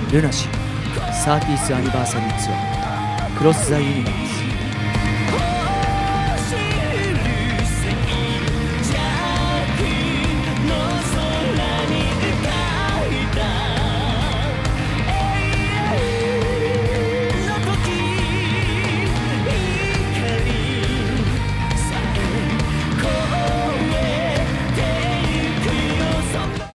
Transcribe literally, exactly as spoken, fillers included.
ルナシーサーティースアニバーサリーツアークロス・ザ・ユニバース